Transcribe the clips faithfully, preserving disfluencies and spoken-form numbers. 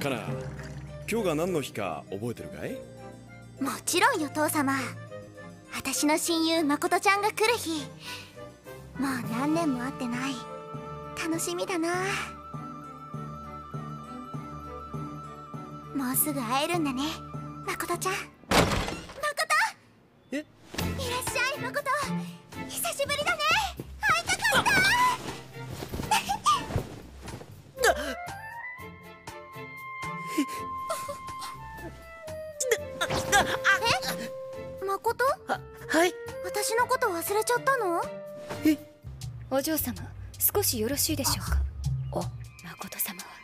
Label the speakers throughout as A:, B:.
A: カナ、今日が何の日か覚えてるかい？
B: もちろんよ父様。私の親友誠ちゃんが来る日。もう何年も会ってない。楽しみだな。もうすぐ会えるんだね、誠ちゃん。誠！
A: え？
B: いらっしゃい誠。久しぶりだね。会いたかった。え？誠？
C: は、はい。
B: 私のこと忘れちゃったの？
C: え？
D: お嬢様、少しよろしいでしょうか。お、誠様は。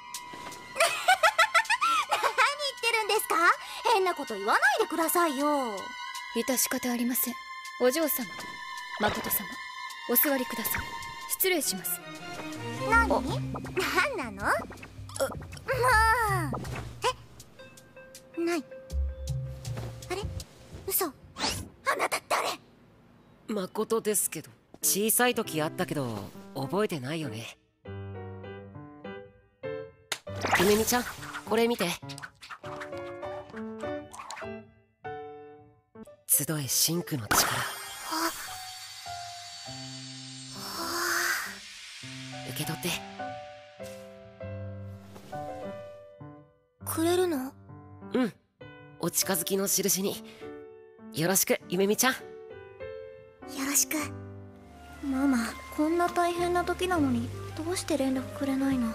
B: 何言ってるんですか？変なこと言わないでくださいよ。
D: 致し方ありません。お嬢様、誠様、お座りください。失礼します。
B: 何？何なの？もう。え？ない。あれ？嘘。あなた誰？
C: 誠ですけど。小さい時あったけど覚えてないよね。ゆめみちゃん、これ見て。集え真紅の力。受け取って。
B: くれるの？
C: うん、お近づきの印に。よろしく、ゆめみちゃん。
B: よろしく。ママ、こんな大変な時なのにどうして連絡くれないの？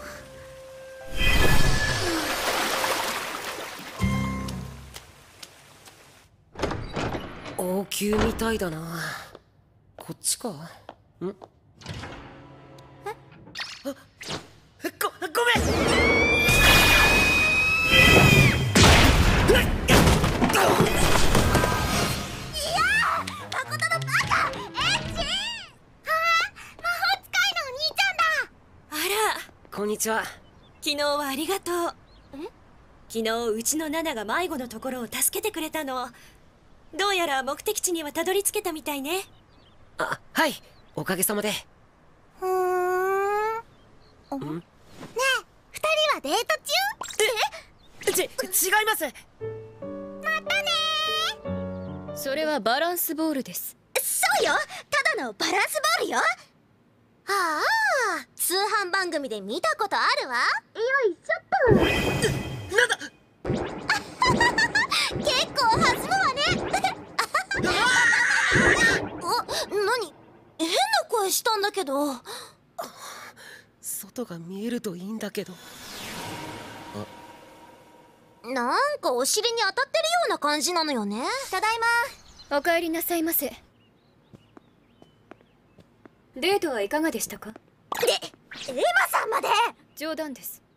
C: 王宮みたいだな。こっちか？ん？え？あ、ご、ごめん！こんにちは。
E: 昨日はありがとう。ん？昨日うちのナナが迷子のところを助けてくれたの。どうやら目的地にはたどり着けたみたいね。
C: あ、はい、おかげさまで。
B: ふーん。ん？ねえ、二人はデート中？
C: え？ち、違います。
B: またねー。
D: それはバランスボールです。
B: そうよ、ただのバランスボールよ。ああ、通販番組で見たことあるわ。よいしょっと。
C: なんだ。
B: 結構弾むわね。お、何？変な声したんだけど。
C: 外が見えるといいんだけど。
B: なんかお尻に当たってるような感じなのよね。ただい
D: ま。お帰りなさいませ。デートはいかがでしたか？
B: で、エマさんまで。
D: 冗談です。